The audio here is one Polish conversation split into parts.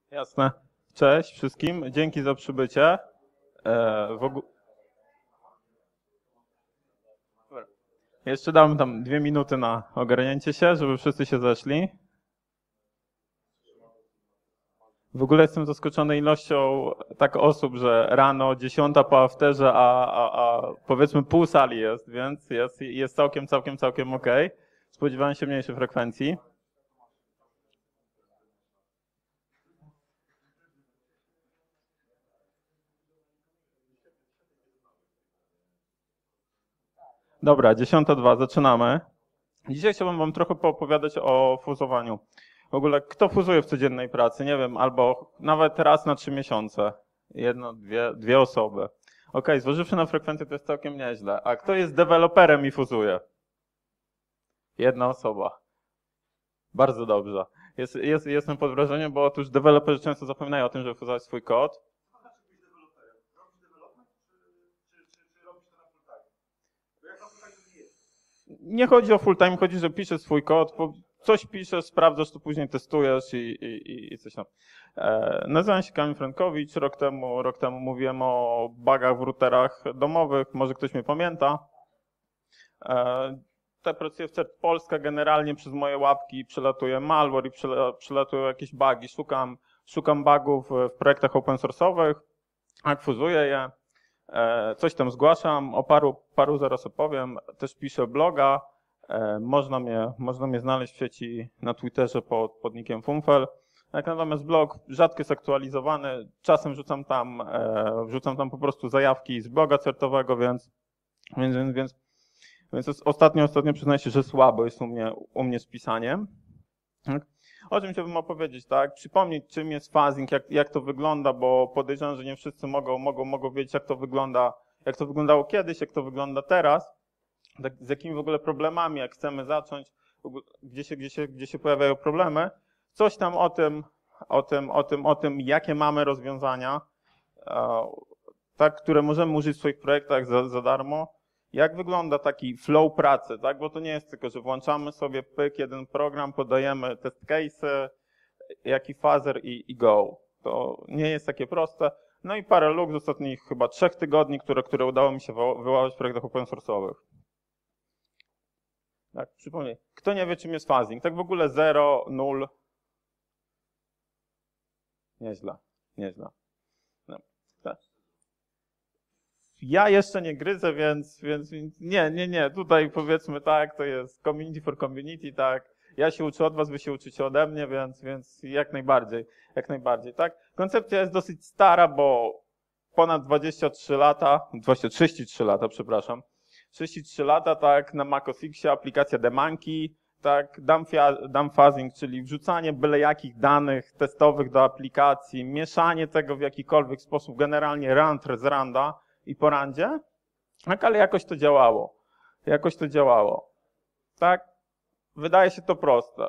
Jasne. Cześć wszystkim, dzięki za przybycie. W ogóle... Jeszcze dam tam 2 minuty na ogarnięcie się, żeby wszyscy się zeszli. W ogóle jestem zaskoczony ilością tak osób, że rano 10 po afterze, a powiedzmy pół sali jest, więc jest całkiem okej. Spodziewałem się mniejszej frekwencji. Dobra, 10:02, zaczynamy. Dzisiaj chciałbym wam trochę poopowiadać o fuzowaniu. W ogóle kto fuzuje w codziennej pracy? Nie wiem, albo nawet raz na 3 miesiące. Jedno, dwie osoby. Okej, zważywszy na frekwencję, to jest całkiem nieźle. A kto jest deweloperem i fuzuje? Jedna osoba. Bardzo dobrze. Jestem pod wrażeniem, bo otóż deweloperzy często zapominają o tym, żeby fuzować swój kod. Nie chodzi o full time, chodzi, że piszesz swój kod, coś piszesz, sprawdzasz, to później testujesz i coś tam. Nazywam się Kamil Frankowicz, rok temu mówiłem o bugach w routerach domowych, może ktoś mnie pamięta. Pracuję w CERT Polska, generalnie przez moje łapki przelatuje malware i przelatują jakieś bugi. Szukam bugów w projektach open source'owych, jak fuzuję je. Coś tam zgłaszam, o paru zaraz opowiem, też piszę bloga, można mnie znaleźć w sieci na Twitterze pod nickiem Funfel. Natomiast blog rzadko jest aktualizowany, czasem wrzucam tam po prostu zajawki z bloga certowego, więc ostatnio przyznaję się, że słabo jest u mnie z pisaniem. Tak? O czym chciałbym opowiedzieć, tak? Przypomnieć, czym jest fuzzing, jak to wygląda, bo podejrzewam, że nie wszyscy mogą wiedzieć, jak to wyglądało kiedyś, jak to wygląda teraz, tak, z jakimi w ogóle problemami, jak chcemy zacząć, gdzie się pojawiają problemy. Coś tam o tym, jakie mamy rozwiązania, tak, które możemy użyć w swoich projektach za darmo. Jak wygląda taki flow pracy, tak? Bo to nie jest tylko, że włączamy sobie jeden program, podajemy test case'y, jaki fuzzer i go. To nie jest takie proste. No i parę luk z ostatnich chyba 3 tygodni, które udało mi się wyłapać w projektach open source'owych. Tak, przypomnij. Kto nie wie, czym jest fuzzing? Tak w ogóle 0, 0. Nieźle. No. Tak. Ja jeszcze nie gryzę, więc nie. Tutaj powiedzmy tak, to jest community for community, tak. Ja się uczę od was, wy się uczycie ode mnie, więc jak najbardziej, tak. Koncepcja jest dosyć stara, bo ponad 33 lata, 33 lata, przepraszam. 33 lata, tak, na Mac OS Xie aplikacja Demonkey, tak, dump fuzzing, czyli wrzucanie byle jakich danych testowych do aplikacji, mieszanie tego w jakikolwiek sposób, generalnie run z randa, i po randzie, tak, ale jakoś to działało. Tak, wydaje się to proste.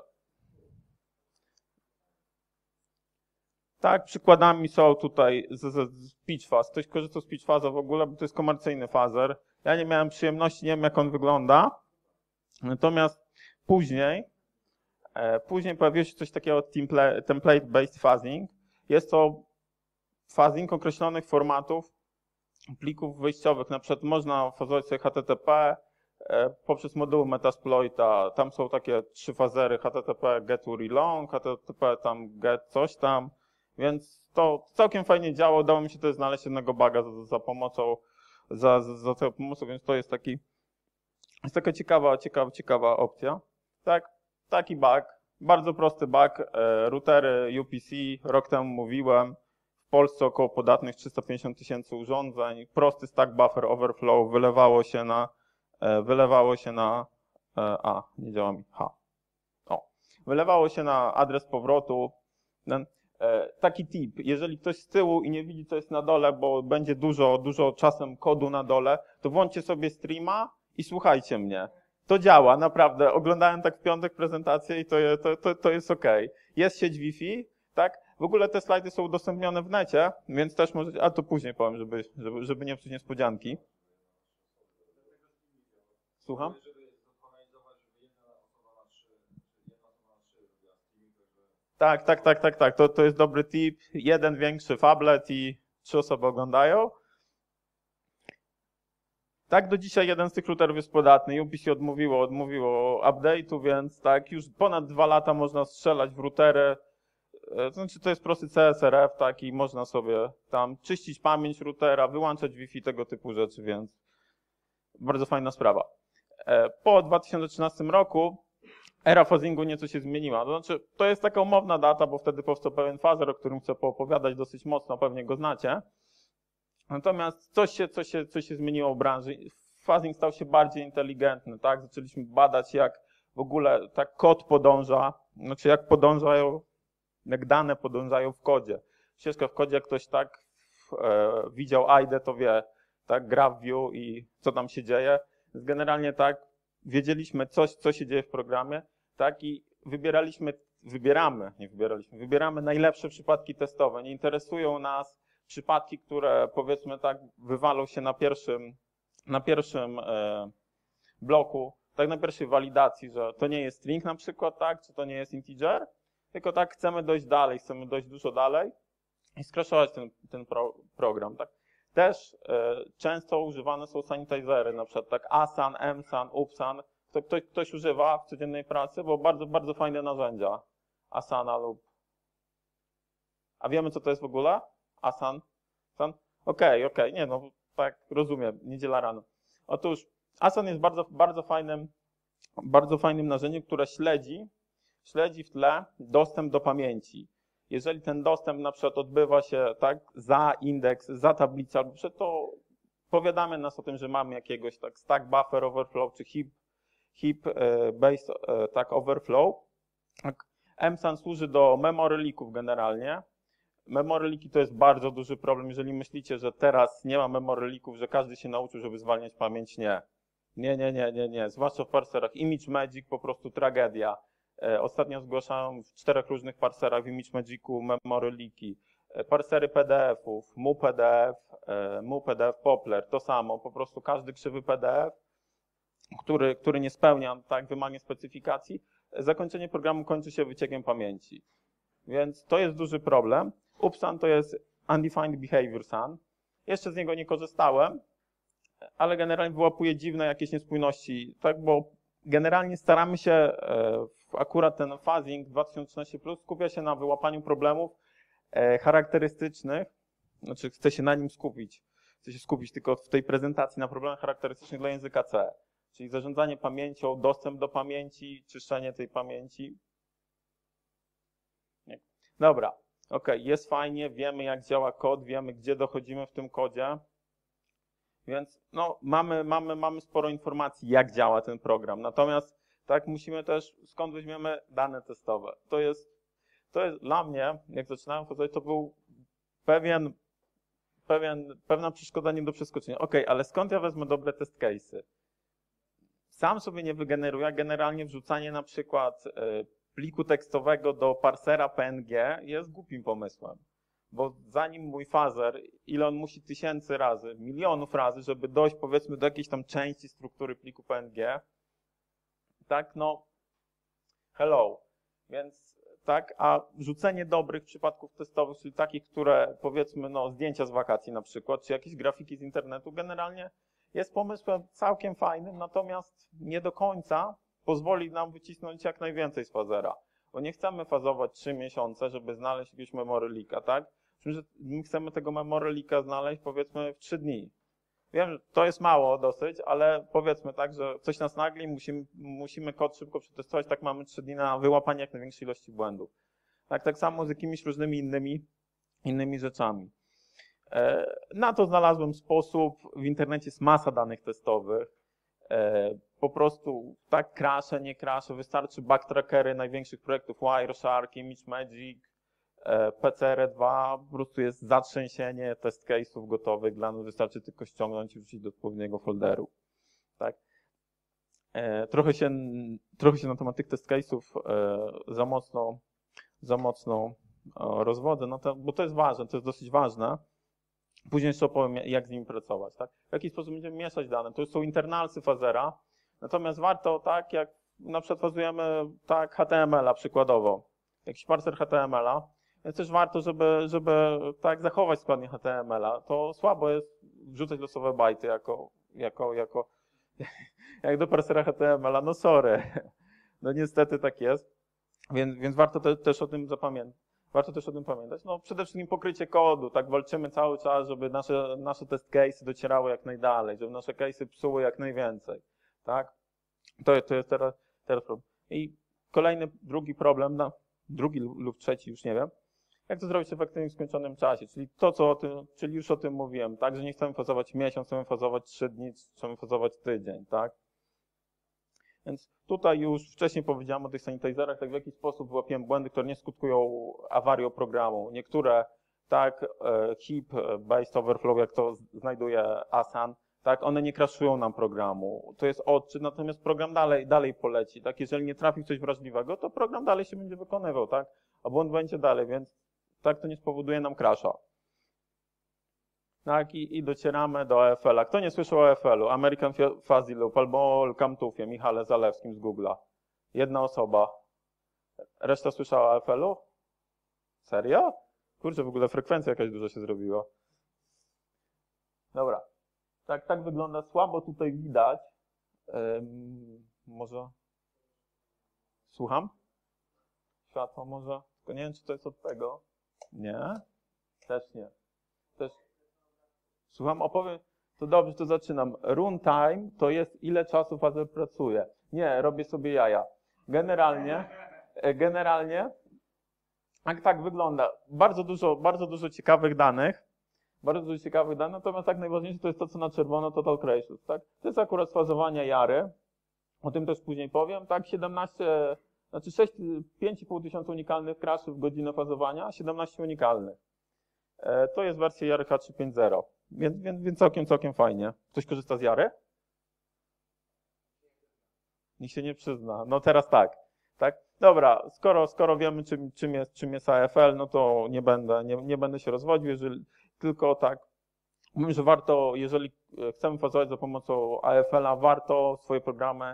Tak, przykładami są tutaj z PitchFuzz. Ktoś korzysta z PitchFuzza w ogóle, bo to jest komercyjny fuzzer. Ja nie miałem przyjemności, nie wiem jak on wygląda. Natomiast później pojawiło się coś takiego template-based fuzzing. Jest to fuzzing określonych formatów plików wyjściowych. Na przykład można fazować sobie HTTP poprzez moduły Metasploita. Tam są takie 3 fazery HTTP get long, HTTP tam get coś tam. Więc to całkiem fajnie działa. Udało mi się też znaleźć jednego buga za pomocą, więc to jest taka ciekawa opcja. Tak, taki bug. Bardzo prosty bug. Routery UPC, rok temu mówiłem. W Polsce około podatnych 350 000 urządzeń. Prosty stack buffer overflow wylewało się na adres powrotu. Taki tip, jeżeli ktoś z tyłu i nie widzi, co jest na dole, bo będzie dużo czasem kodu na dole, to włączcie sobie streama i słuchajcie mnie. To działa, naprawdę. Oglądałem tak w piątek prezentację i to jest ok. Jest sieć Wi-Fi, tak? W ogóle te slajdy są udostępnione w necie, więc też możecie, a to później powiem, żeby nie psuć niespodzianki. Słucham? Tak. To jest dobry tip. Jeden większy phablet i 3 osoby oglądają. Tak, do dzisiaj jeden z tych routerów jest podatny. UPC odmówiło update'u, więc tak, już ponad 2 lata można strzelać w routery. To znaczy, to jest prosty CSRF, tak, i można sobie tam czyścić pamięć routera, wyłączać Wi-Fi, tego typu rzeczy, więc bardzo fajna sprawa. Po 2013 roku era phasingu nieco się zmieniła. To znaczy, to jest taka umowna data, bo wtedy powstał pewien phaser, o którym chcę poopowiadać dosyć mocno, pewnie go znacie. Natomiast coś się zmieniło w branży. Phasing stał się bardziej inteligentny, tak? Zaczęliśmy badać, jak w ogóle tak kod podąża, znaczy jak dane podążają w kodzie. Ścieżka w kodzie, jak ktoś tak widział IDE, to wie, tak, GraphView i co tam się dzieje. Generalnie tak, wiedzieliśmy co się dzieje w programie, tak, i wybieramy najlepsze przypadki testowe. Nie interesują nas przypadki, które, powiedzmy tak, wywalą się na pierwszym bloku, tak, na pierwszej walidacji, że to nie jest string na przykład, tak, czy to nie jest integer, tylko tak, chcemy dojść dalej, chcemy dojść dużo dalej i skraszować ten program, tak. Też często używane są sanitizery, na przykład tak ASAN, MSAN, UPSAN. Ktoś używa w codziennej pracy, bo bardzo, bardzo fajne narzędzia ASANA lub... A wiemy, co to jest w ogóle? ASAN? Okej, nie no, tak, rozumiem, niedziela rano. Otóż ASAN jest bardzo fajnym narzędziem, które śledzi w tle dostęp do pamięci. Jeżeli ten dostęp na przykład odbywa się tak za indeks, za tablicę, albo to powiadamy nas o tym, że mamy jakiegoś tak stack buffer overflow czy heap based tak overflow. Tak. MSAN służy do memory leaków generalnie. Memory leaki to jest bardzo duży problem. Jeżeli myślicie, że teraz nie ma memory leaków, że każdy się nauczył, żeby zwalniać pamięć, nie. Nie. Zwłaszcza w parserach ImageMagick po prostu tragedia. Ostatnio zgłaszałem w 4 różnych parserach w ImageMagicku memory leaki. Parsery PDF-ów, MuPDF, Popler, to samo. Po prostu każdy krzywy PDF, który nie spełnia tak wymagań specyfikacji, zakończenie programu kończy się wyciekiem pamięci. Więc to jest duży problem. UPSAN to jest Undefined Behavior SAN. Jeszcze z niego nie korzystałem, ale generalnie wyłapuje dziwne jakieś niespójności, tak, bo generalnie staramy się, akurat ten phasing 2013+, skupia się na wyłapaniu problemów charakterystycznych, znaczy chcę się na nim skupić. Chcę się skupić tylko w tej prezentacji na problemach charakterystycznych dla języka C, czyli zarządzanie pamięcią, dostęp do pamięci, czyszczenie tej pamięci. Nie. Dobra, jest fajnie, wiemy jak działa kod, wiemy gdzie dochodzimy w tym kodzie. Więc no, mamy sporo informacji, jak działa ten program. Natomiast tak musimy też, skąd weźmiemy dane testowe. To jest dla mnie, jak zaczynałem wchodzić, to był pewna przeszkoda nie do przeskoczenia. Ale skąd ja wezmę dobre test case'y? Sam sobie nie wygeneruję, generalnie wrzucanie na przykład pliku tekstowego do parsera PNG jest głupim pomysłem. Bo zanim mój phaser, ile on musi tysięcy razy, milionów razy, żeby dojść powiedzmy do jakiejś tam części struktury pliku PNG, tak, no, hello. Więc tak, a wrzucenie dobrych przypadków testowych, czyli takich, które powiedzmy, no, zdjęcia z wakacji na przykład, czy jakieś grafiki z internetu, generalnie jest pomysłem całkiem fajnym, natomiast nie do końca pozwoli nam wycisnąć jak najwięcej z phasera. Bo nie chcemy fazować 3 miesiące, żeby znaleźć jakiegoś memory leaka, tak? Że my chcemy tego memory leaka znaleźć powiedzmy w 3 dni. Wiem, że to jest mało dosyć, ale powiedzmy tak, że coś nas nagli, musimy kod szybko przetestować, tak mamy 3 dni na wyłapanie jak największej ilości błędów. Tak samo z jakimiś różnymi innymi rzeczami. Na to znalazłem sposób, w internecie jest masa danych testowych. Po prostu tak crashe, nie crashe, wystarczy backtrackery największych projektów Wireshark, ImageMagick, PCR2, po prostu jest zatrzęsienie test case'ów gotowych dla nas, wystarczy tylko ściągnąć i wrzucić do odpowiedniego folderu. Tak. Trochę się na temat tych test case'ów za mocno rozwodzę, no to, bo to jest ważne, to jest dosyć ważne. Później jeszcze opowiem, jak z nimi pracować. Tak? W jaki sposób będziemy mieszać dane. To są internalsy phasera, natomiast warto, tak jak na przykład fazujemy tak HTML-a przykładowo, jakiś parser HTML-a, więc też warto, żeby tak zachować składnie HTML-a. To słabo jest wrzucać losowe bajty jak do parsera HTML-a, no sorry. No niestety tak jest, więc warto też o tym zapamiętać. Warto też o tym pamiętać. No przede wszystkim pokrycie kodu, tak walczymy cały czas, żeby nasze test case'y docierały jak najdalej, żeby nasze case'y psuły jak najwięcej, tak? To jest teraz problem. I drugi problem, drugi lub trzeci, już nie wiem, jak to zrobić w efektywnie skończonym czasie, czyli już o tym mówiłem, tak, że nie chcemy fazować miesiąc, chcemy fazować 3 dni, chcemy fazować tydzień, tak? Więc tutaj już wcześniej powiedziałem o tych sanitizerach, tak w jaki sposób wyłapiłem błędy, które nie skutkują awarią programu. Niektóre, tak, heap, based overflow, jak to znajduje Asan, tak, one nie crashują nam programu. To jest odczyt, natomiast program dalej poleci, tak? Jeżeli nie trafi w coś wrażliwego, to program dalej się będzie wykonywał, tak? A błąd będzie dalej, więc tak to nie spowoduje nam crasha. Tak, i docieramy do EFL-a. Kto nie słyszał o EFL-u? American Fuzzy Loop albo Camtufie, Michale Zalewskim z Google'a. Jedna osoba. Reszta słyszała o EFL-u? Serio? Kurczę, w ogóle frekwencja jakaś duża się zrobiła. Dobra. Tak wygląda, słabo tutaj widać. Może... Słucham? Światło może? Tylko nie wiem, czy to jest od tego. Nie? Też nie. Słucham, opowiem, to dobrze, to zaczynam. Runtime to jest ile czasu fazer pracuje. Nie, robię sobie jaja. Generalnie tak wygląda. Bardzo dużo ciekawych danych. Natomiast tak najważniejsze to jest to, co na czerwono, total crashes, tak? To jest akurat fazowanie jary. O tym też później powiem. Tak, 5,5 tysiąca unikalnych crashów w godzinę fazowania, 17 unikalnych. To jest wersja Jary H350. Więc całkiem fajnie. Ktoś korzysta z Jary? Nikt się nie przyzna. No teraz tak. Dobra, skoro wiemy, czym jest AFL, no to nie będę się rozwodził, tylko tak. Mówię, że warto, jeżeli chcemy fazować za pomocą AFL-a, warto swoje programy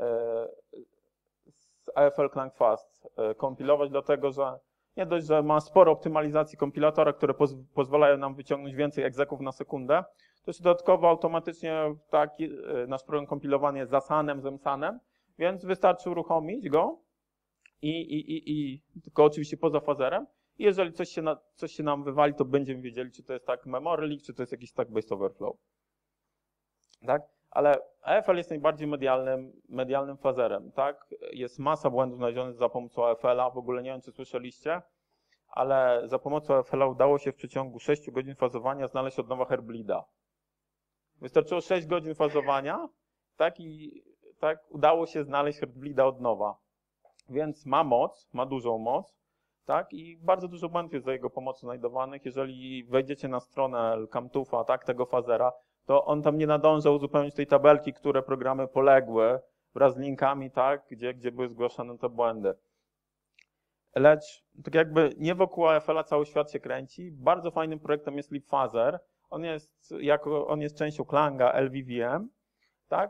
z AFL Clang Fast kompilować, dlatego że nie dość, że ma sporo optymalizacji kompilatora, które pozwalają nam wyciągnąć więcej egzeków na sekundę, to jeszcze dodatkowo automatycznie nasz program kompilowany jest z Asanem, z Emsanem, więc wystarczy uruchomić go tylko oczywiście poza fazerem. I jeżeli coś się nam wywali, to będziemy wiedzieli, czy to jest tak memory leak, czy to jest jakiś tak based overflow. Tak? Ale AFL jest najbardziej medialnym fazerem, tak? Jest masa błędów znalezionych za pomocą AFL-a, w ogóle nie wiem, czy słyszeliście, ale za pomocą AFL-a udało się w przeciągu 6 godzin fazowania znaleźć od nowa Heartbleeda. Wystarczyło 6 godzin fazowania, tak? I tak udało się znaleźć Heartbleeda od nowa. Więc ma dużą moc, tak? I bardzo dużo błędów jest za jego pomocą znajdowanych. Jeżeli wejdziecie na stronę Camtufa, tak, tego fazera, to on tam nie nadąża uzupełnić tej tabelki, które programy poległy wraz z linkami, tak, gdzie były zgłaszane te błędy. Lecz tak jakby nie wokół AFL-a cały świat się kręci. Bardzo fajnym projektem jest LibFazer. On jest częścią Klanga LVVM, tak?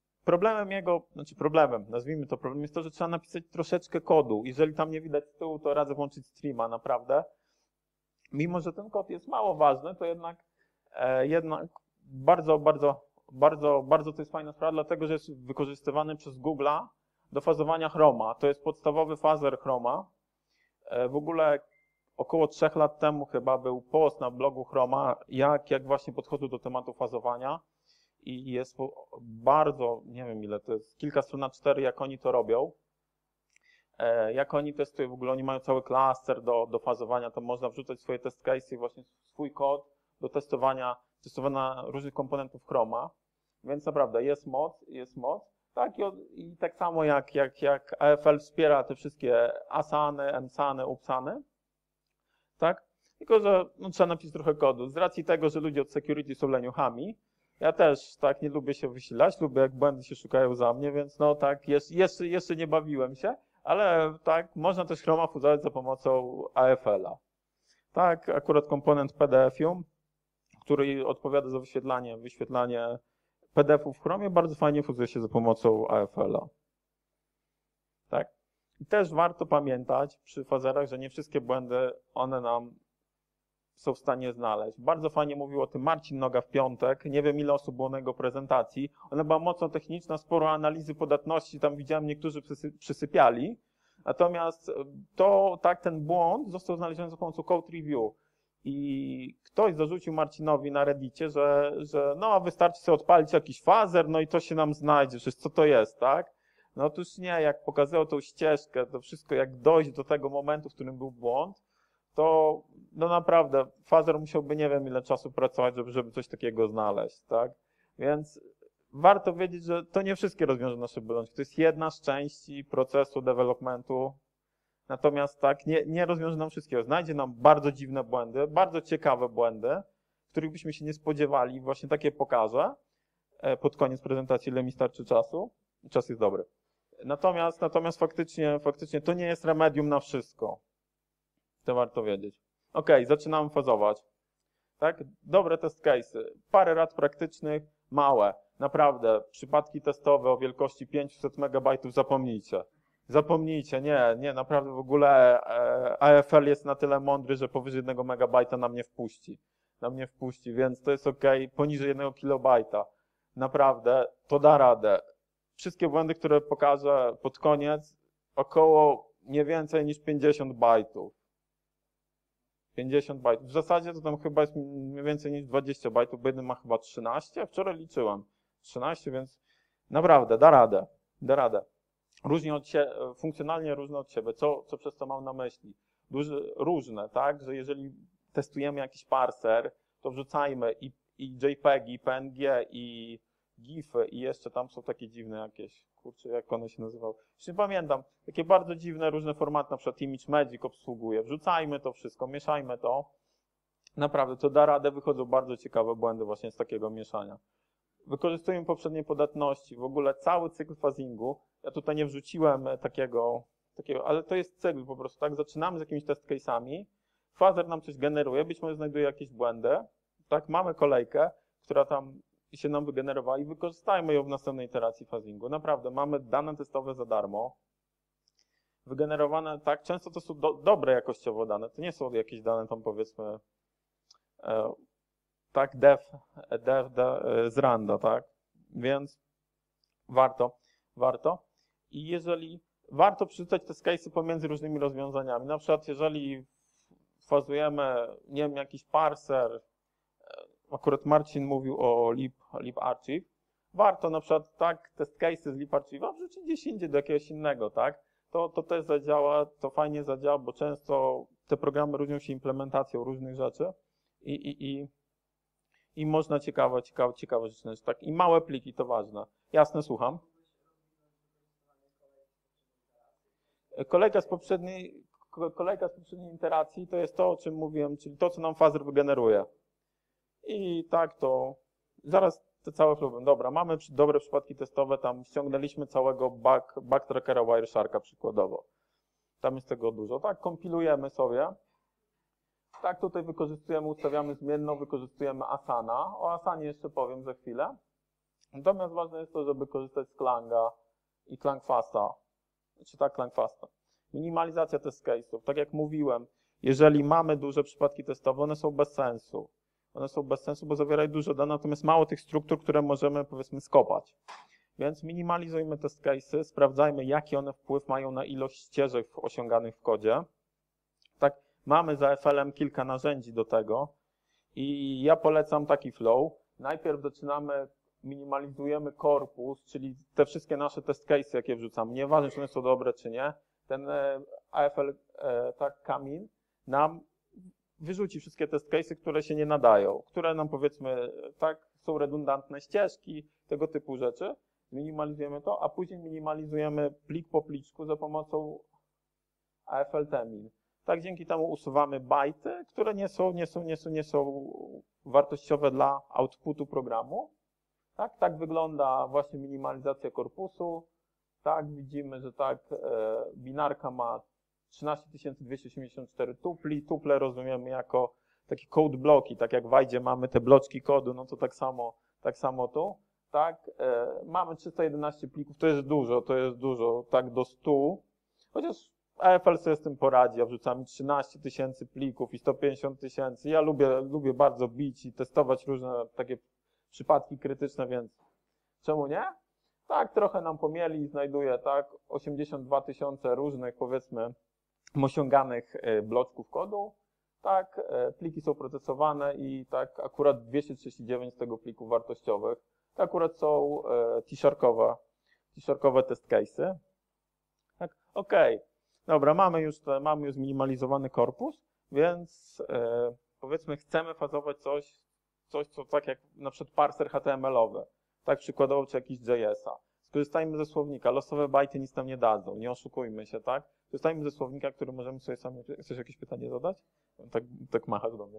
Nazwijmy to problemem, jest to, że trzeba napisać troszeczkę kodu. Jeżeli tam nie widać z tyłu, to radzę włączyć streama, naprawdę. Mimo że ten kod jest mało ważny, to jednak bardzo to jest fajna sprawa, dlatego że jest wykorzystywany przez Google'a do fazowania Chroma. To jest podstawowy fazer Chroma. W ogóle około 3 lat temu chyba był post na blogu Chroma, jak właśnie podchodził do tematu fazowania. I jest bardzo, nie wiem ile to jest, kilka stron na 4, jak oni to robią. Jak oni testują, w ogóle oni mają cały klaster do fazowania, to można wrzucać swoje test case'y i właśnie swój kod do testowania różnych komponentów Chroma. Więc naprawdę jest moc. Tak, i tak samo jak AFL wspiera te wszystkie Asany, Emsany, Upsany, tak? Tylko że trzeba napisać trochę kodu. Z racji tego, że ludzie od security są leniuchami, ja też tak nie lubię się wysilać, lubię jak błędy się szukają za mnie, więc no tak, jeszcze nie bawiłem się, ale tak, można też Chroma fuzować za pomocą AFL-a. Tak, akurat komponent PDF-ium, który odpowiada za wyświetlanie PDF-ów w Chromie, bardzo fajnie fuzuje się za pomocą AFL-a. Tak. I też warto pamiętać przy fazerach, że nie wszystkie błędy one nam są w stanie znaleźć. Bardzo fajnie mówił o tym Marcin Noga w piątek. Nie wiem, ile osób było na jego prezentacji. Ona była mocno techniczna, sporo analizy podatności. Tam widziałem, niektórzy przysypiali. Natomiast ten błąd został znaleziony za pomocą code review. I ktoś zarzucił Marcinowi na Reddicie, że no wystarczy sobie odpalić jakiś fazer, no i to się nam znajdzie, przecież co to jest, tak? No otóż nie, jak pokazywał tą ścieżkę, to wszystko, jak dojść do tego momentu, w którym był błąd, to no naprawdę fazer musiałby nie wiem ile czasu pracować, żeby coś takiego znaleźć, tak? Więc warto wiedzieć, że to nie wszystkie rozwiąże nasze bolączki, to jest jedna z części procesu developmentu. Natomiast tak, nie rozwiąże nam wszystkiego. Znajdzie nam bardzo dziwne błędy, bardzo ciekawe błędy, których byśmy się nie spodziewali. Właśnie takie pokażę pod koniec prezentacji, ile mi starczy czasu. Czas jest dobry. Natomiast faktycznie to nie jest remedium na wszystko. To warto wiedzieć. Ok, zaczynamy fazować. Tak? Dobre test case'y. Parę rad praktycznych, małe. Naprawdę, przypadki testowe o wielkości 500 MB zapomnijcie. Zapomnijcie, nie, naprawdę w ogóle AFL jest na tyle mądry, że powyżej 1 MB nam nie wpuści, więc to jest ok, poniżej 1 KB. Naprawdę, to da radę. Wszystkie błędy, które pokażę pod koniec, około nie więcej niż 50 bajtów. 50 bajtów. W zasadzie to tam chyba jest mniej więcej niż 20 bajtów, bo jeden ma chyba 13, wczoraj liczyłem 13, więc naprawdę da radę. Funkcjonalnie różne od siebie. Co przez to mam na myśli? Różne, tak? Że jeżeli testujemy jakiś parser, to wrzucajmy i JPEG, i PNG, i GIFy, i jeszcze tam są takie dziwne jakieś, kurczę, jak one się nazywały. Już nie pamiętam. Takie bardzo dziwne, różne formaty, na przykład ImageMagick obsługuje. Wrzucajmy to wszystko, mieszajmy to. Naprawdę, to da radę, wychodzą bardzo ciekawe błędy właśnie z takiego mieszania. Wykorzystujemy poprzednie podatności, w ogóle cały cykl phasingu. Ja tutaj nie wrzuciłem takiego, ale to jest cykl po prostu, tak? Zaczynamy z jakimiś test case'ami, fazer nam coś generuje, być może znajduje jakieś błędy, tak? Mamy kolejkę, która tam się nam wygenerowała i wykorzystajmy ją w następnej iteracji phasingu. Naprawdę, mamy dane testowe za darmo, wygenerowane, tak? Często to są dobre jakościowo dane, to nie są jakieś dane tam powiedzmy, tak, dev z randa, tak? Więc warto. I jeżeli warto przerzucać te case'y pomiędzy różnymi rozwiązaniami, na przykład jeżeli fazujemy, nie wiem, jakiś parser, akurat Marcin mówił o libarchive, warto na przykład tak test case'y z libarchive'a wrzucić gdzieś indziej do jakiegoś innego, tak? To też zadziała, to fajnie zadziała, bo często te programy różnią się implementacją różnych rzeczy i można ciekawe rzeczy, tak? I małe pliki, to ważne. Jasne, słucham. Kolejka z poprzedniej iteracji to jest to, o czym mówiłem, czyli to, co nam fazer wygeneruje. I tak to, zaraz te całe próby. Dobra, mamy dobre przypadki testowe, tam ściągnęliśmy całego backtrackera Wiresharka przykładowo. Tam jest tego dużo. Tak, kompilujemy sobie. Tak, tutaj ustawiamy zmienną, wykorzystujemy Asana. O Asanie jeszcze powiem za chwilę. Natomiast ważne jest to, żeby korzystać z Klanga i Klangfasta. Klangfasta. Minimalizacja test case'ów. Tak jak mówiłem, jeżeli mamy duże przypadki testowe, one są bez sensu. Bo zawierają dużo danych, natomiast mało tych struktur, które możemy, powiedzmy, skopać. Więc minimalizujmy test case'y, sprawdzajmy, jaki one wpływ mają na ilość ścieżek osiąganych w kodzie. Tak, mamy za FLM kilka narzędzi do tego i ja polecam taki flow. Najpierw minimalizujemy korpus, czyli te wszystkie nasze test case'y, jakie wrzucamy. Nieważne, czy one są dobre, czy nie. Ten AFL Kamin nam wyrzuci wszystkie test case'y, które się nie nadają, które nam, powiedzmy, tak, są redundantne ścieżki, tego typu rzeczy. Minimalizujemy to, a później minimalizujemy plik po pliczku za pomocą AFL Temin. Tak, dzięki temu usuwamy bajty, które nie są wartościowe dla outputu programu. Tak wygląda właśnie minimalizacja korpusu. Tak, widzimy, że binarka ma 13284 tupli. Tuple rozumiemy jako takie code bloki, tak jak w Wajdzie mamy te bloczki kodu, no to tak samo tu. Tak, mamy 311 plików, to jest dużo, tak do 100. Chociaż AFL sobie z tym poradzi, ja wrzucam 13 000 plików i 150 000. Ja lubię bardzo bić i testować różne takie przypadki krytyczne, więc czemu nie? Tak, trochę nam pomieli, znajduję tak 82 000 różnych, powiedzmy, osiąganych bloczków kodu. Tak, pliki są procesowane i tak akurat 239 z tego plików wartościowych. To akurat są T-sharkowe test case'y. Tak, okej. Dobra, mamy już zminimalizowany korpus, więc powiedzmy chcemy fazować coś co tak jak na przykład parser HTML-owy, tak przykładowo czy jakiś JS-a. Skorzystajmy ze słownika, losowe bajty nic nam nie dadzą, nie oszukujmy się, tak? Skorzystajmy ze słownika, który możemy sobie sami... Chcesz jakieś pytanie zadać? Tak machasz do mnie.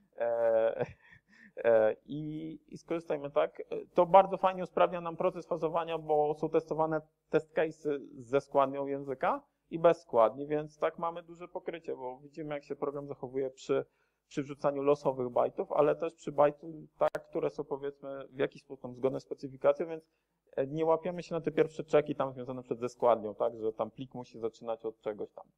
I skorzystajmy, tak? To bardzo fajnie usprawnia nam proces fazowania, bo są testowane test case'y ze składnią języka i bez składni, więc tak mamy duże pokrycie, bo widzimy jak się program zachowuje przy wrzucaniu losowych bajtów, ale też przy bajtach, tak, które są powiedzmy w jakiś sposób zgodne z specyfikacją, więc nie łapiemy się na te pierwsze czeki tam związane ze składnią, tak, że tam plik musi zaczynać od czegoś tam.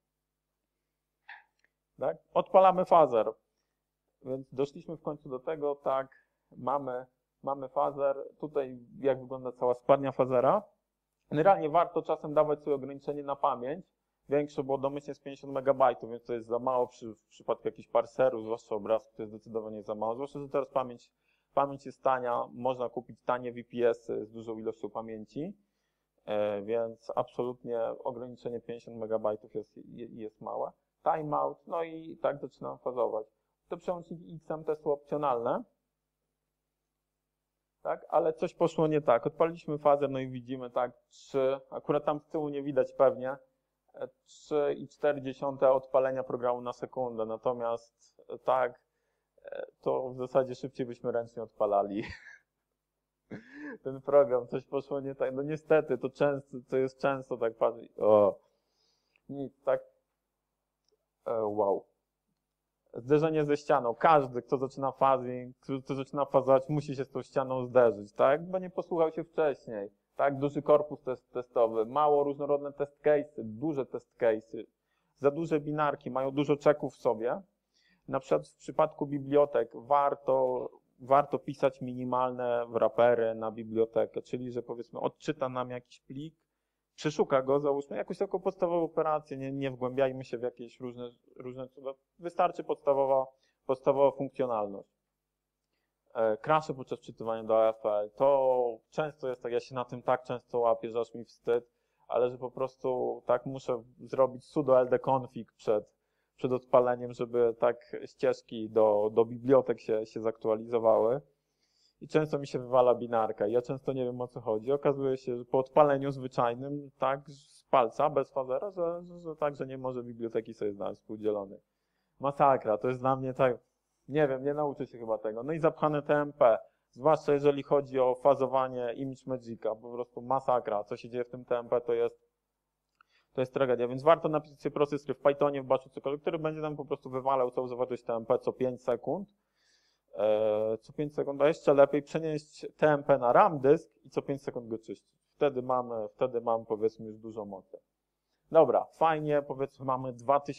Tak? Odpalamy fazer. Więc doszliśmy w końcu do tego, tak, mamy fazer, tutaj jak wygląda cała składnia fazera. Generalnie warto czasem dawać sobie ograniczenie na pamięć, większe, bo domyślnie jest 50 MB, więc to jest za mało w przypadku jakichś parserów, zwłaszcza obrazków, to jest zdecydowanie za mało, zwłaszcza, że teraz pamięć jest tania, można kupić tanie VPS-y z dużą ilością pamięci, więc absolutnie ograniczenie 50 MB jest małe. Timeout, no i tak zaczynam fazować. Te przełączniki XMT są opcjonalne, tak, ale coś poszło nie tak. Odpaliliśmy fazer, no i widzimy tak 3, akurat tam z tyłu nie widać pewnie, 3,4 odpalenia programu na sekundę, natomiast tak, to w zasadzie szybciej byśmy ręcznie odpalali ten program, coś poszło nie tak, no niestety, to jest często tak, nic, tak, wow. Zderzenie ze ścianą. Każdy, kto zaczyna phasing, kto zaczyna fazować, musi się z tą ścianą zderzyć, tak? Bo nie posłuchał się wcześniej. Tak? Duży korpus testowy, mało różnorodne test case'y, duże test case'y, za duże binarki, mają dużo czeków w sobie. Na przykład w przypadku bibliotek warto pisać minimalne wrapery na bibliotekę, czyli że powiedzmy odczyta nam jakiś plik, przeszuka go, załóżmy, jakąś taką podstawową operację, nie wgłębiajmy się w jakieś różne cuda. Wystarczy podstawowa funkcjonalność. Crashe podczas czytywania do AFL, to często jest tak, ja się na tym tak często łapię, że aż mi wstyd, ale że po prostu tak muszę zrobić sudo ldconfig przed odpaleniem, żeby tak ścieżki do bibliotek się zaktualizowały. I często mi się wywala binarka. Ja często nie wiem, o co chodzi. Okazuje się, że po odpaleniu zwyczajnym, tak, z palca, bez fazera, że nie może biblioteki sobie znaleźć współdzielonej. Masakra, to jest dla mnie tak, nie wiem, nie nauczę się chyba tego. No i zapchane TMP, zwłaszcza jeżeli chodzi o fazowanie ImageMagica, po prostu masakra. Co się dzieje w tym TMP, to jest tragedia, więc warto napisać sobie prosty skrypt w Pythonie, w Bashu, cokolwiek, który będzie nam po prostu wywalał całą zawartość TMP co 5 sekund. Co 5 sekund, a jeszcze lepiej przenieść TMP na RAM dysk i co 5 sekund go czyścić. Wtedy mamy powiedzmy już dużo mocy. Dobra, fajnie, powiedzmy mamy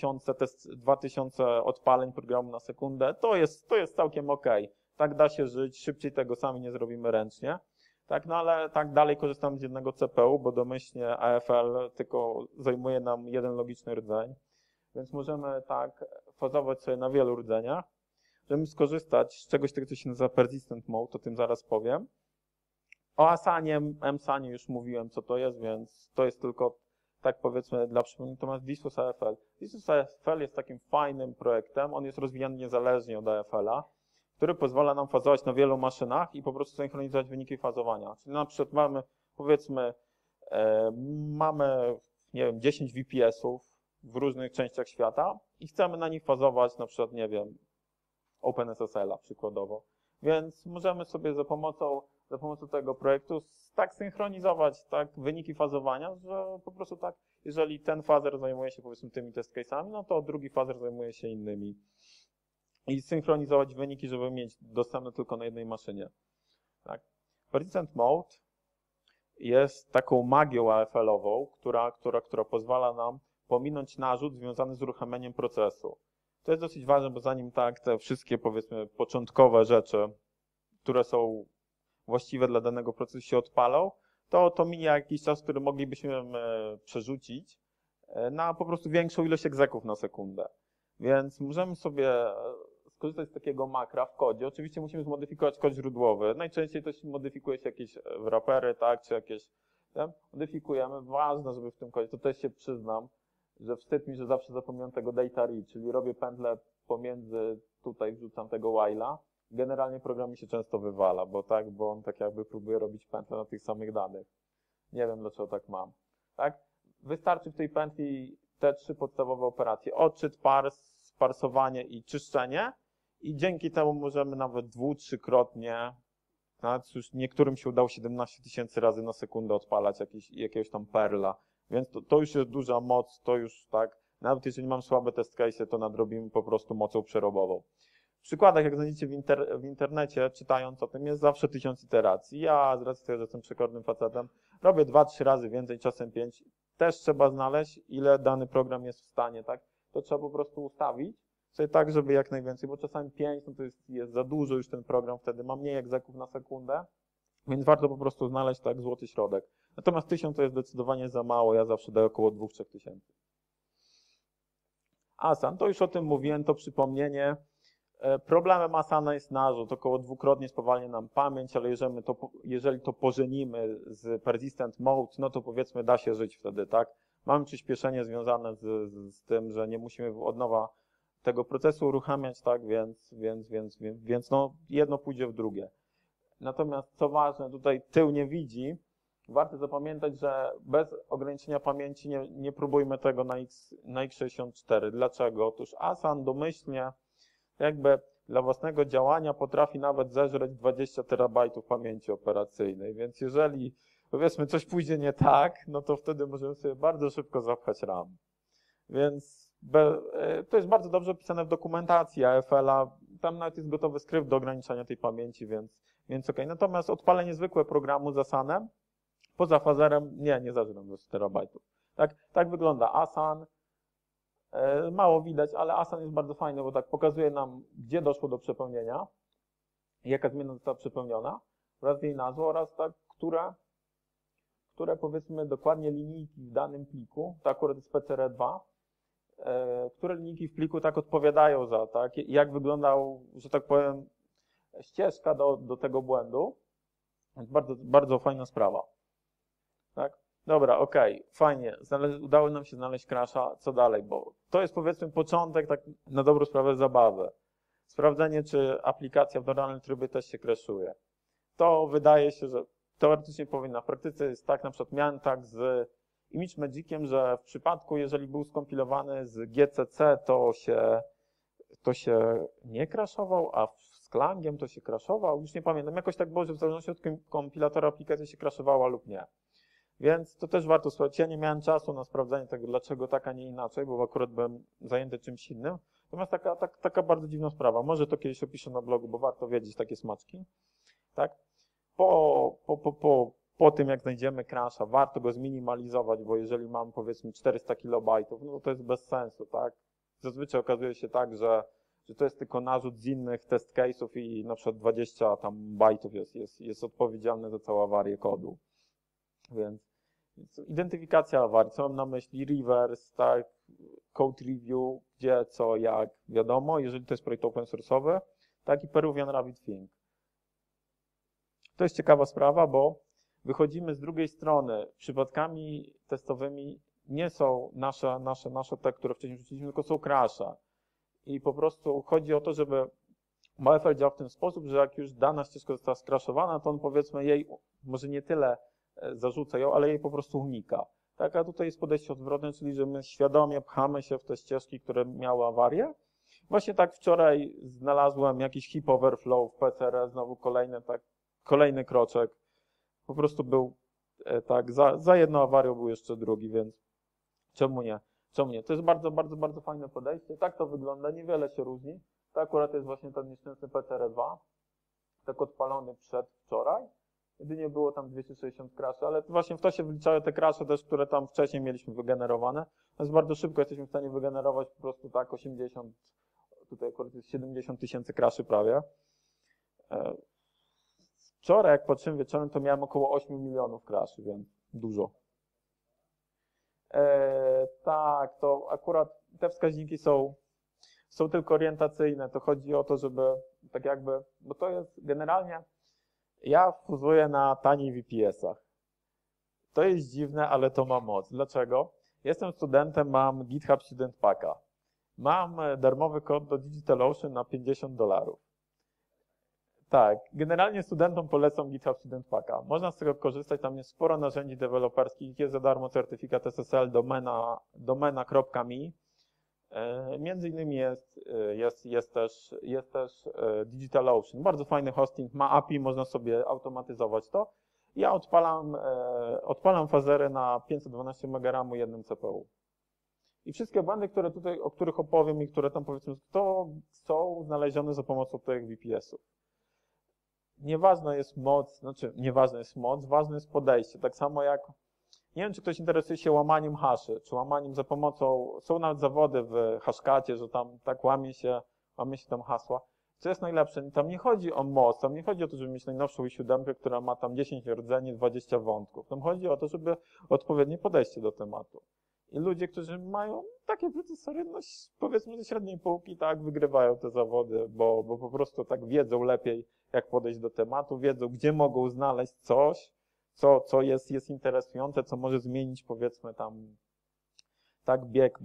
2000 odpaleń programu na sekundę, to jest całkiem ok. Tak da się żyć, szybciej tego sami nie zrobimy ręcznie. Tak, no ale tak dalej korzystamy z jednego CPU, bo domyślnie AFL tylko zajmuje nam jeden logiczny rdzeń, więc możemy tak fazować sobie na wielu rdzeniach. Żeby skorzystać z czegoś takiego, co się nazywa persistent mode, o tym zaraz powiem. O Asanie, MSAnie już mówiłem, co to jest, więc to jest tylko, tak powiedzmy, dla przypomnienia. Natomiast Diskus AFL. Diskus AFL jest takim fajnym projektem, on jest rozwijany niezależnie od AFL-a, który pozwala nam fazować na wielu maszynach i po prostu synchronizować wyniki fazowania. Czyli na przykład mamy, powiedzmy, nie wiem, 10 VPS-ów w różnych częściach świata i chcemy na nich fazować, na przykład, nie wiem, OpenSSL-a przykładowo. Więc możemy sobie za pomocą tego projektu tak synchronizować tak, wyniki fazowania, że po prostu tak, jeżeli ten fazer zajmuje się powiedzmy tymi test case'ami, no to drugi fazer zajmuje się innymi. I synchronizować wyniki, żeby mieć dostępne tylko na jednej maszynie. Tak. Persistent Mode jest taką magią AFL-ową, która pozwala nam pominąć narzut związany z uruchamianiem procesu. To jest dosyć ważne, bo zanim tak te wszystkie, powiedzmy, początkowe rzeczy, które są właściwe dla danego procesu, się odpalą, to minie jakiś czas, który moglibyśmy przerzucić na po prostu większą ilość egzeków na sekundę. Więc możemy sobie skorzystać z takiego makra w kodzie. Oczywiście musimy zmodyfikować kod źródłowy. Najczęściej to się modyfikuje się jakieś wrapery, tak, czy jakieś modyfikujemy. Ważne, żeby w tym kodzie, to też się przyznam, że wstyd mi, że zawsze zapominam tego data read, czyli robię pętlę pomiędzy, tutaj wrzucam tego while'a. Generalnie program mi się często wywala, bo on tak jakby próbuje robić pętlę na tych samych danych. Nie wiem, dlaczego tak mam. Tak? Wystarczy w tej pętli te 3 podstawowe operacje. Odczyt, parsowanie i czyszczenie. I dzięki temu możemy nawet 2-3-krotnie, nawet już niektórym się udało 17 000 razy na sekundę odpalać jakiegoś tam perla. Więc to już jest duża moc, to już tak, nawet jeżeli mam słabe test case, to nadrobimy po prostu mocą przerobową. W przykładach, jak znajdziecie w internecie, czytając o tym, jest zawsze 1000 iteracji. Ja z racji tego, że jestem przekornym facetem, robię 2-3 razy więcej, czasem 5. Też trzeba znaleźć, ile dany program jest w stanie, tak? To trzeba po prostu ustawić sobie tak, żeby jak najwięcej, bo czasami 5 no to jest za dużo już ten program, wtedy ma mniej egzeków na sekundę, więc warto po prostu znaleźć tak złoty środek. Natomiast 1000 to jest zdecydowanie za mało, ja zawsze daję około 2-3 tysięcy. Asan, to już o tym mówiłem, to przypomnienie. Problemem Asana jest narzut, około 2-krotnie spowalnia nam pamięć, ale jeżeli to pożenimy z persistent mode, no to powiedzmy da się żyć wtedy, tak? Mamy przyspieszenie związane z tym, że nie musimy od nowa tego procesu uruchamiać, tak? Więc no jedno pójdzie w drugie. Natomiast co ważne, tutaj tył nie widzi, warto zapamiętać, że bez ograniczenia pamięci nie próbujmy tego na x64. Dlaczego? Otóż Asan domyślnie jakby dla własnego działania potrafi nawet zeżreć 20 terabajtów pamięci operacyjnej, więc jeżeli powiedzmy coś pójdzie nie tak, no to wtedy możemy sobie bardzo szybko zapchać RAM. Więc to jest bardzo dobrze opisane w dokumentacji AFL-a, tam nawet jest gotowy skrypt do ograniczania tej pamięci, więc okej. Natomiast odpalenie zwykłe programu z Asanem, poza fazerem, nie zażynam 20 terabajtów. Tak wygląda Asan. Mało widać, ale Asan jest bardzo fajny, bo tak pokazuje nam, gdzie doszło do przepełnienia, jaka zmiana została przepełniona, oraz jej nazwą, oraz tak, które powiedzmy dokładnie linijki w danym pliku, to akurat jest PCR2, które linijki w pliku tak odpowiadają za, tak, jak wyglądał, że tak powiem, ścieżka do tego błędu. Więc bardzo, bardzo fajna sprawa. Tak? Dobra, okej, fajnie, udało nam się znaleźć crasha, co dalej, bo to jest powiedzmy początek, tak na dobrą sprawę, zabawy. Sprawdzenie, czy aplikacja w normalnym trybie też się crashuje. To wydaje się, że teoretycznie powinna, w praktyce jest tak, na przykład miałem tak z ImageMagiciem, że w przypadku, jeżeli był skompilowany z GCC, to się nie crashował, a z Klangiem to się crashował, już nie pamiętam, jakoś tak było, że w zależności od kompilatora aplikacja się crashowała lub nie. Więc to też warto sprawdzić. Ja nie miałem czasu na sprawdzenie tego, dlaczego tak, a nie inaczej, bo akurat byłem zajęty czymś innym. Natomiast taka bardzo dziwna sprawa. Może to kiedyś opiszę na blogu, bo warto wiedzieć takie smaczki. Tak? Po tym, jak znajdziemy crasha, warto go zminimalizować, bo jeżeli mam powiedzmy 400 kilobajtów, no to jest bez sensu. Tak? Zazwyczaj okazuje się tak, że to jest tylko narzut z innych test case'ów i na przykład 20 tam bajtów jest odpowiedzialne za całą awarię kodu. Więc identyfikacja awarii, co mam na myśli, reverse, tak, code review, gdzie, co, jak, wiadomo, jeżeli to jest projekt open source'owy, tak, i Peruvian Rabbit Thing. To jest ciekawa sprawa, bo wychodzimy z drugiej strony, przypadkami testowymi nie są nasze te, które wcześniej rzuciliśmy, tylko są crashe. I po prostu chodzi o to, żeby MyFL działa w ten sposób, że jak już dana ścieżka została skraszowana, to on powiedzmy jej, może nie tyle zarzuca ją, ale jej po prostu unika. Tak, a tutaj jest podejście odwrotne, czyli że my świadomie pchamy się w te ścieżki, które miały awarię. Właśnie tak wczoraj znalazłem jakiś heap overflow w PCR, znowu kolejny kroczek. Po prostu był tak, za jedną awarią był jeszcze drugi, więc czemu nie? Czemu nie? To jest bardzo, bardzo, bardzo fajne podejście. Tak to wygląda, niewiele się różni. To akurat jest właśnie ten nieszczęsny PCR2, tak odpalony przedwczoraj. jedynie było tam 260 crashy, ale właśnie w to się wliczały te crashe też, które tam wcześniej mieliśmy wygenerowane. Więc bardzo szybko jesteśmy w stanie wygenerować po prostu tak 80, tutaj akurat jest 70 tysięcy crashy prawie. Wczoraj, jak patrzyłem wieczorem, to miałem około 8 milionów crashy, więc dużo. Tak, to akurat te wskaźniki są tylko orientacyjne. To chodzi o to, żeby tak jakby, bo to jest generalnie, ja fuzuję na tanich VPS-ach. To jest dziwne, ale to ma moc. Dlaczego? Jestem studentem, mam GitHub Student Packa. Mam darmowy kod do DigitalOcean na $50. Tak, generalnie studentom polecam GitHub Student Packa. Można z tego korzystać, tam jest sporo narzędzi deweloperskich, jest za darmo certyfikat SSL domena.me. Między innymi jest też DigitalOcean. Bardzo fajny hosting, ma API, można sobie automatyzować to. Ja odpalam fazery na 512 MB jednym CPU. I wszystkie błędy, o których opowiem i które tam powiedzmy, to są znalezione za pomocą tych VPS-ów. Nieważna jest moc, ważne jest podejście. Tak samo jak, nie wiem, czy ktoś interesuje się łamaniem haszy, czy łamaniem za pomocą, są nawet zawody w Hashcacie, że tam tak łamie się tam hasła. Co jest najlepsze? Tam nie chodzi o moc, tam nie chodzi o to, żeby mieć najnowszą i7, która ma tam 10 rdzeni, 20 wątków. Tam chodzi o to, żeby odpowiednie podejście do tematu. I ludzie, którzy mają takie procesory, no powiedzmy ze średniej półki, tak, wygrywają te zawody, bo po prostu tak wiedzą lepiej, jak podejść do tematu, wiedzą, gdzie mogą znaleźć coś, co jest interesujące, co może zmienić, powiedzmy tam, tak, bieg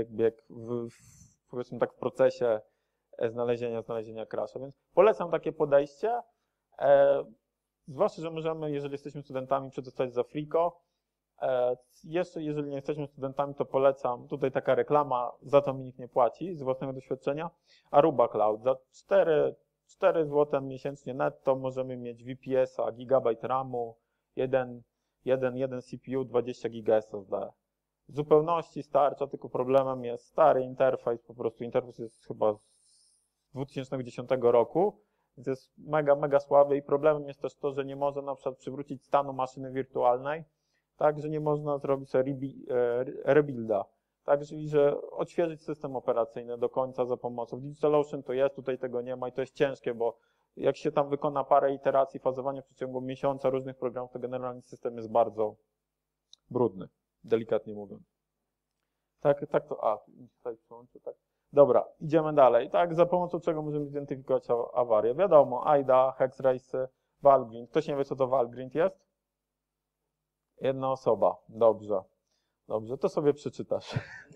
powiedzmy tak w procesie znalezienia crasha. Więc polecam takie podejście, zwłaszcza, że możemy, jeżeli jesteśmy studentami, przedostać za friko. Jeszcze, jeżeli nie jesteśmy studentami, to polecam, tutaj taka reklama, za to mi nikt nie płaci, z własnego doświadczenia, Aruba Cloud. Za 4 zł miesięcznie netto możemy mieć VPS-a, gigabajt RAMu, jeden CPU, 20 GB SSD. W zupełności starcza, tylko problemem jest stary interfejs, po prostu interfejs jest chyba z 2010 roku, więc jest mega słaby i problemem jest też to, że nie można na przykład przywrócić stanu maszyny wirtualnej, tak, że nie można zrobić sobie rebuilda, tak, czyli że odświeżyć system operacyjny do końca za pomocą DigitalOcean to jest, tutaj tego nie ma i to jest ciężkie, bo jak się tam wykona parę iteracji fazowania w przeciągu miesiąca różnych programów, to generalnie system jest bardzo brudny, delikatnie mówiąc. Tak to, tutaj przyłączę, tak. Dobra, idziemy dalej. Tak, za pomocą czego możemy zidentyfikować awarię? Wiadomo, AIDA, Hexrace, Valgrind. Ktoś nie wie, co to Valgrind jest? Jedna osoba. Dobrze, to sobie przeczytasz.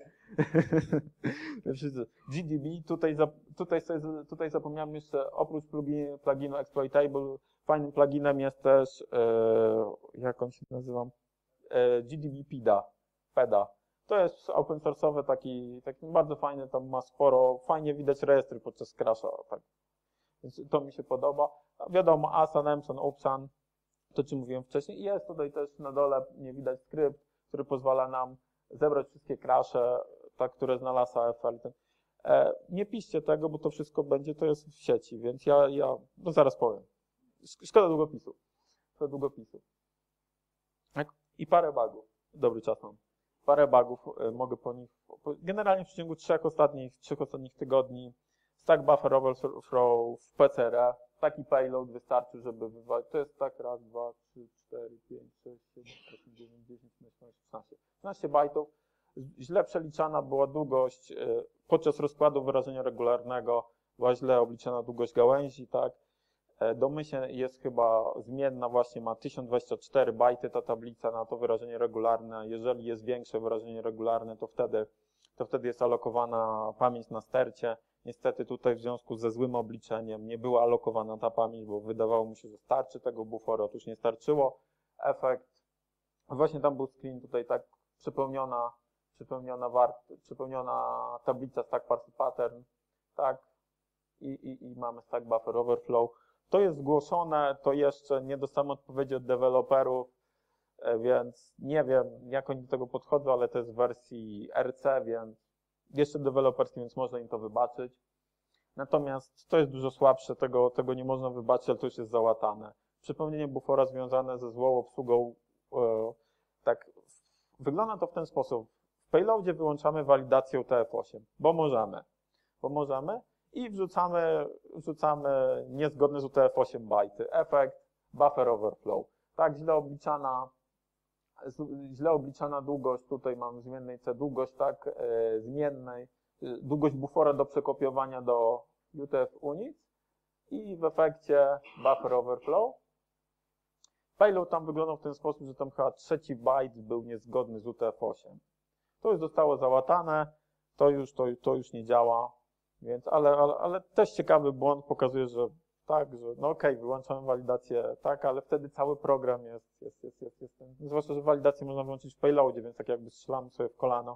GDB, tutaj zapomniałem jeszcze, oprócz pluginu Exploitable, fajnym pluginem jest też, jak on się nazywa? GDB PEDA. To jest open source'owy, taki bardzo fajny, tam ma sporo, fajnie widać rejestry podczas crasha, tak. Więc to mi się podoba. Wiadomo, Asan, Emson, Upsan, to czym mówiłem wcześniej. I jest tutaj też na dole, nie widać, skrypt, który pozwala nam zebrać wszystkie crashe, tak, które znalazł AFL. Nie piszcie tego, bo to wszystko będzie, to jest w sieci, więc no zaraz powiem. Szkoda długopisu. I parę bugów. Dobry czas mam. Parę bugów mogę po nich, generalnie w przeciągu 3 ostatnich tygodni, stack buffer overflow w PCR, taki payload wystarczy, żeby wywalić, to jest tak raz, 2, 3, 4, 5, 6, 7, 8, 9, 10, 11, 16 bajtów. Źle przeliczana była długość, podczas rozkładu wyrażenia regularnego była źle obliczona długość gałęzi, tak. Domyślnie jest chyba zmienna, właśnie ma 1024 bajty ta tablica na to wyrażenie regularne. Jeżeli jest większe wyrażenie regularne, to wtedy jest alokowana pamięć na stercie. Niestety tutaj w związku ze złym obliczeniem nie była alokowana ta pamięć, bo wydawało mi się, że starczy tego buforu, otóż nie starczyło. Efekt, właśnie tam był screen, tutaj tak przypełniona tablica stack parse pattern, tak, i mamy stack buffer overflow. To jest zgłoszone, to jeszcze nie dostałem odpowiedzi od deweloperów, więc nie wiem, jak oni do tego podchodzą, ale to jest w wersji RC, więc jeszcze deweloperskiej, więc można im to wybaczyć. Natomiast to jest dużo słabsze, tego nie można wybaczyć, ale to już jest załatane. przypomnienie bufora związane ze złą obsługą. Tak, wygląda to w ten sposób. W payloadzie wyłączamy walidację UTF-8, bo możemy i wrzucamy niezgodne z UTF-8 bajty. Efekt buffer overflow. Tak, źle obliczana długość, tutaj mam zmiennej C długość, tak, zmiennej, długość bufora do przekopiowania do UTF-UNIT i w efekcie buffer overflow. Payload tam wyglądał w ten sposób, że tam chyba trzeci byte był niezgodny z UTF-8. To już zostało załatane, to już nie działa, więc, ale też ciekawy błąd pokazuje, że tak, że no okej, wyłączamy walidację, tak, ale wtedy cały program jest zwłaszcza, że walidację można wyłączyć w payloadzie, więc tak jakby strzelamy sobie w kolano.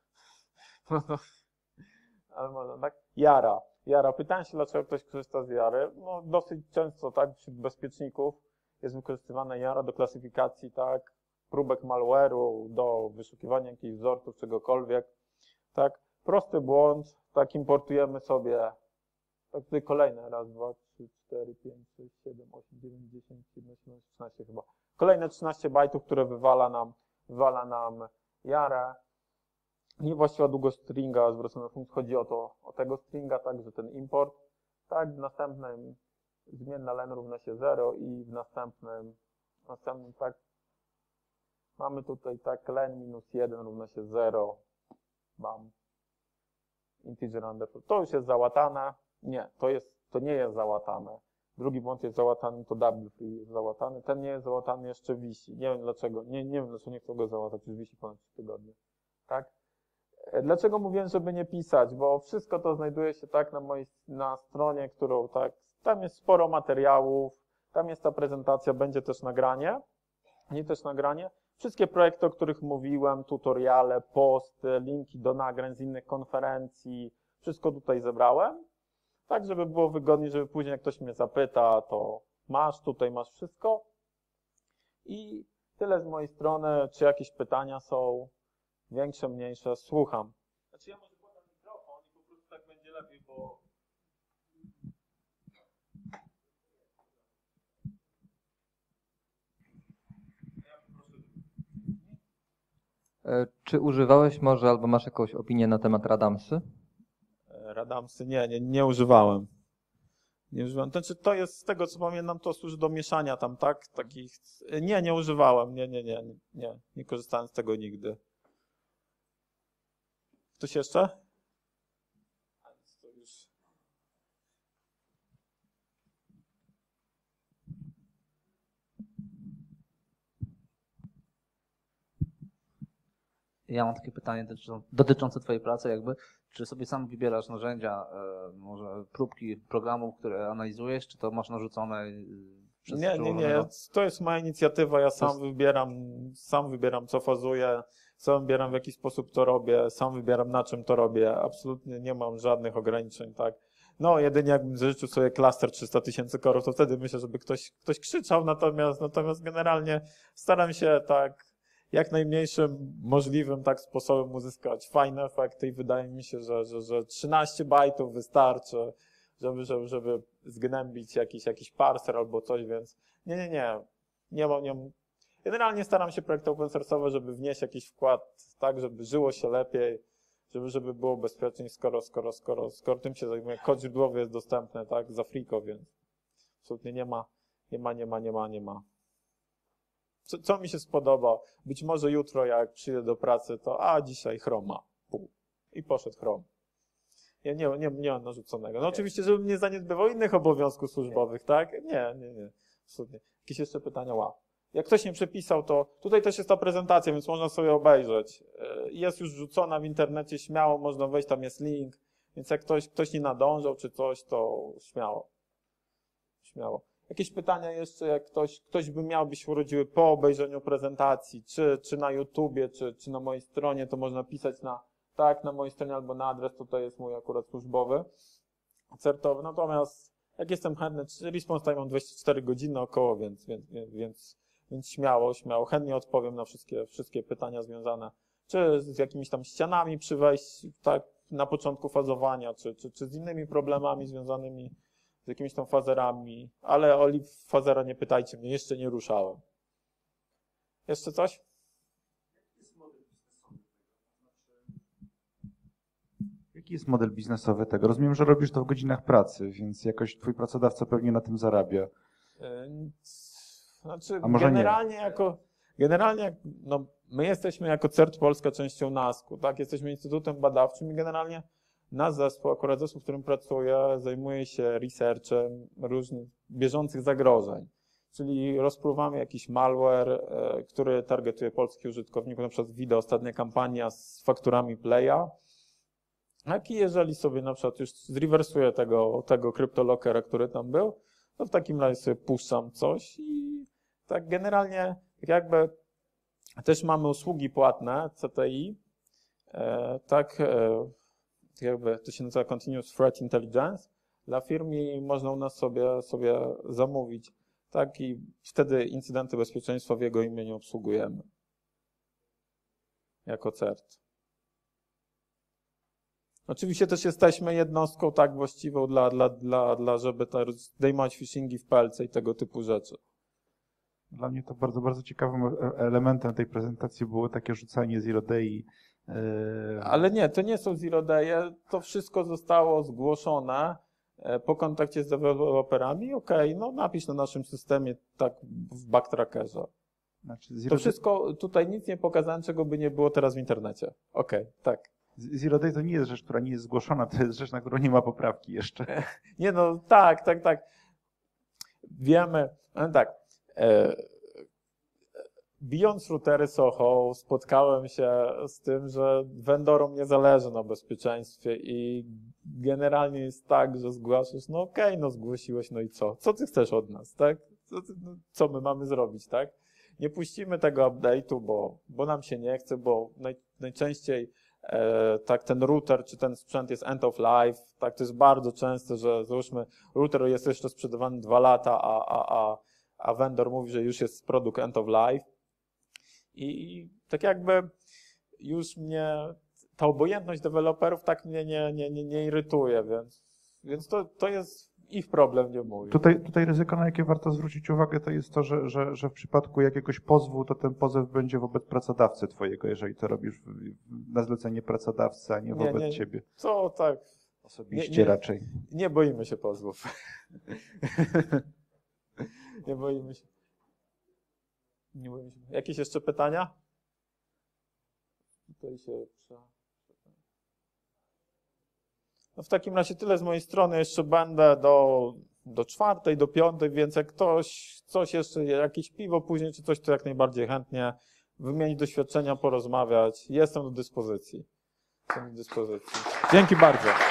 Ale można, tak? Jara. Pytałem się, dlaczego ktoś korzysta z Jary. No dosyć często, tak, wśród bezpieczników jest wykorzystywana Jara do klasyfikacji, tak, próbek malware'u, do wyszukiwania jakichś wzorców, czegokolwiek, tak. Prosty błąd, tak, importujemy sobie, tak, tutaj kolejne, raz, 2, 3, 4, 5, 6, 7, 8, 9, 10, 11, 12, 13 chyba. Kolejne 13 bajtów, które wywala nam Jarę. Niewłaściwa długość stringa zwrócona na funkcję, chodzi o tego stringa, tak, że ten import, tak, w następnym zmienna len równa się 0 i w następnym tak, mamy tutaj tak, len minus 1 równa się 0, bam, integer underscore, to już jest załatane, nie, to nie jest załatane, drugi błąd jest załatany, to double free jest załatany, ten nie jest załatany, jeszcze wisi, nie wiem dlaczego, nie wiem dlaczego nie chcę go załatać, już wisi ponad 3 tygodnie, tak. Dlaczego mówiłem, żeby nie pisać? Bo wszystko to znajduje się tak na stronie, którą tak, tam jest sporo materiałów, tam jest ta prezentacja, będzie też nagranie, Wszystkie projekty, o których mówiłem, tutoriale, posty, linki do nagrań z innych konferencji, wszystko tutaj zebrałem, tak żeby było wygodniej, żeby później jak ktoś mnie zapyta, to tutaj masz wszystko. I tyle z mojej strony, czy jakieś pytania są? Większe, mniejsze, słucham. Znaczy ja może podam mikrofon i po prostu tak będzie lepiej, bo... Czy używałeś może albo masz jakąś opinię na temat Radamsy? Radamsy nie używałem. Znaczy to jest, z tego co pamiętam, to służy do mieszania tam, tak? Takich... Nie używałem, nie korzystałem z tego nigdy. Ktoś jeszcze? Ja mam takie pytanie dotyczące twojej pracy jakby. Czy sobie sam wybierasz narzędzia, może próbki programów, które analizujesz, czy to masz narzucone przez Nie. To jest moja inicjatywa, ja sam wybieram co fazuję, sam wybieram w jaki sposób to robię, sam wybieram na czym to robię. Absolutnie nie mam żadnych ograniczeń, tak. No, jedynie jakbym życzył sobie klaster 300 000 korów, to wtedy myślę, żeby ktoś krzyczał, natomiast generalnie staram się tak jak najmniejszym możliwym tak sposobem uzyskać fajne efekty i wydaje mi się, że 13 bajtów wystarczy, żeby zgnębić jakiś parser albo coś, więc nie mam. Generalnie staram się projekty open source'owe, żeby wnieść jakiś wkład, tak, żeby żyło się lepiej, żeby było bezpieczniej, skoro tym się zajmuję. Kod źródłowy jest dostępny, tak, za friko, więc absolutnie nie ma. Co mi się spodoba? Być może jutro, jak przyjdę do pracy, to dzisiaj Chroma. I poszedł Chrome. Ja nie mam narzuconego. No oczywiście, żebym nie zaniedbywał innych obowiązków służbowych, tak? Nie. Absolutnie. Jakieś jeszcze pytania? Jak ktoś nie przepisał, to tutaj też jest ta prezentacja, więc można sobie obejrzeć. Jest już wrzucona w internecie, śmiało można wejść, tam jest link, więc jak ktoś nie nadążał czy coś, to śmiało. Jakieś pytania jeszcze, jak ktoś by się urodziły po obejrzeniu prezentacji, czy na YouTubie, czy na mojej stronie, to można pisać na mojej stronie albo na adres, to jest mój akurat służbowy, certowy. Natomiast jak jestem chętny, response time mam 24 godziny około, więc śmiało, chętnie odpowiem na wszystkie pytania związane, czy z jakimiś tam ścianami przy wejściu, tak, na początku fazowania, czy z innymi problemami związanymi jakimiś tam fazerami, ale o Leaf fazera nie pytajcie mnie, jeszcze nie ruszałem. Jeszcze coś? Jaki jest model biznesowy tego? Rozumiem, że robisz to w godzinach pracy, więc jakoś twój pracodawca pewnie na tym zarabia. Znaczy, A może generalnie no, my jesteśmy jako CERT Polska częścią NASK-u, tak? Jesteśmy instytutem badawczym i generalnie nasz zespół, akurat zespół, w którym pracuję, zajmuje się researchem różnych bieżących zagrożeń. Czyli rozpruwamy jakiś malware, który targetuje polskich użytkowników, na przykład wideo, ostatnia kampania z fakturami Playa. I jeżeli sobie na przykład już zrewersuję tego CryptoLockera, który tam był, to w takim razie sobie puszczam coś i tak generalnie tak jakby też mamy usługi płatne CTI, tak jakby to się nazywa Continuous Threat Intelligence dla firm i można u nas sobie zamówić, tak i wtedy incydenty bezpieczeństwa w jego imieniu obsługujemy jako CERT. Oczywiście też jesteśmy jednostką tak właściwą żeby zdejmować phishingi w PLC i tego typu rzeczy. Dla mnie to bardzo, bardzo ciekawym elementem tej prezentacji było takie rzucanie zero day. Ale nie, to nie są zero day'e, to wszystko zostało zgłoszone po kontakcie z deweloperami. Okej, no napisz na naszym systemie tak w backtrackerze. Znaczy To wszystko, tutaj nic nie pokazałem, czego by nie było teraz w internecie. Okej, tak. Zero day to nie jest rzecz, która nie jest zgłoszona, to jest rzecz, na którą nie ma poprawki jeszcze. Nie no, tak. Wiemy, no tak. Bijąc routery Soho, spotkałem się z tym, że vendorom nie zależy na bezpieczeństwie i generalnie jest tak, że zgłaszasz, no okej, no zgłosiłeś, no i co? Co ty chcesz od nas, tak? Co my mamy zrobić, tak? Nie puścimy tego update'u, bo nam się nie chce, bo najczęściej tak ten router czy ten sprzęt jest end of life, tak to jest bardzo częste, że załóżmy router jest jeszcze sprzedawany 2 lata, a vendor mówi, że już jest produkt end of life i tak jakby już mnie ta obojętność deweloperów tak mnie nie irytuje, więc to jest ich problem, nie mój. Tutaj ryzyko, na jakie warto zwrócić uwagę, to jest to, że w przypadku jakiegoś pozwu, to ten pozew będzie wobec pracodawcy twojego, jeżeli to robisz na zlecenie pracodawcy, a nie wobec ciebie. Co tak? Osobiście raczej. Nie boimy się pozwów. Nie boimy się. Jakieś jeszcze pytania? Tutaj się No w takim razie tyle z mojej strony. Jeszcze będę do 4, do 5, więc jak ktoś coś jeszcze, jakieś piwo później czy coś, to jak najbardziej chętnie wymienić doświadczenia, porozmawiać. Jestem do dyspozycji. Dzięki bardzo.